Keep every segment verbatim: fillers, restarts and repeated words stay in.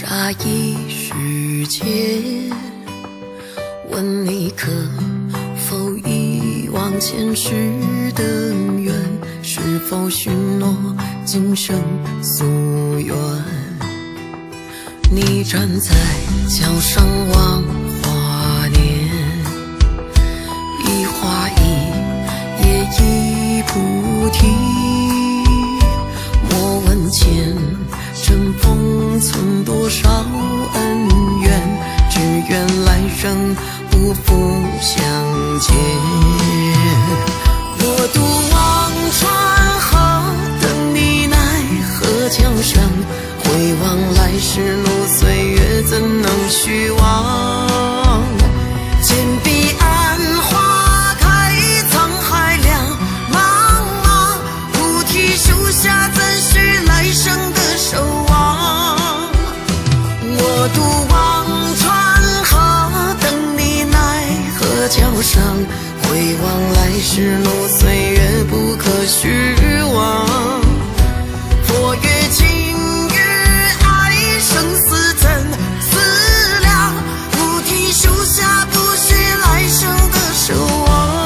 傻一世间，问你可否遗忘前世的缘？是否许诺今生夙愿？你站在桥上望华年，一花一叶一菩提。莫问前尘封存多少恩怨，只愿来生不负相见。我独望川河，等你奈何桥上。回望来时路，岁月怎能虚妄？千彼岸花开，沧海两茫茫。菩提树下，怎许来生的守望？我独望川河，等你奈何桥上。回望来时路，岁月不可虚妄。佛曰情与爱，生死怎思量？菩提树下，不许来生的守望。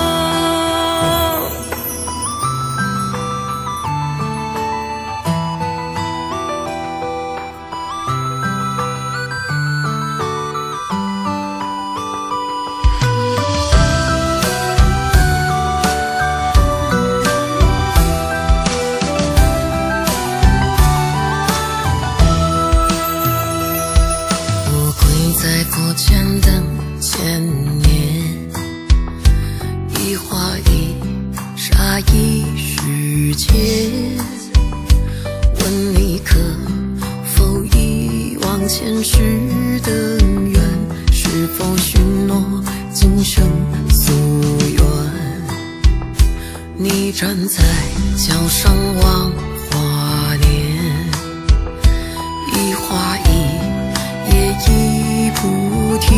在佛前等千年，一花一傻一世间。问你可否遗忘前世的缘？是否许诺今生夙愿？你站在桥上望华年，一花一叶一菩提。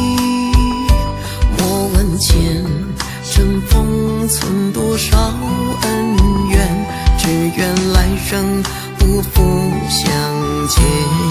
莫问前尘封存多少恩怨，只愿来生不负相见。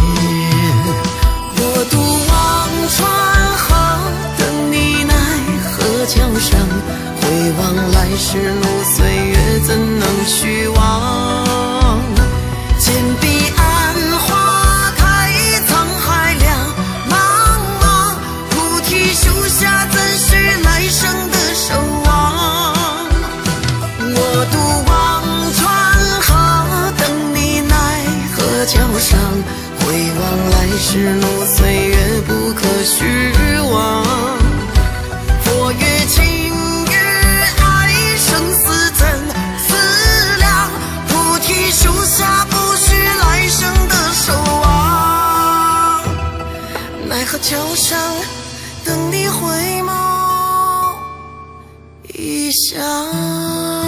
我独望川河，等你奈何桥上。回望来时路，岁月怎能虚妄？千彼岸花开，沧海两茫茫。菩提树下，怎许来生的守望？我独望川河，等你奈何桥上。回望来时路，岁月不可虚妄。佛曰情与爱，生死怎思量？菩提树下，不许来生的守望。奈何桥上，等你回眸一笑。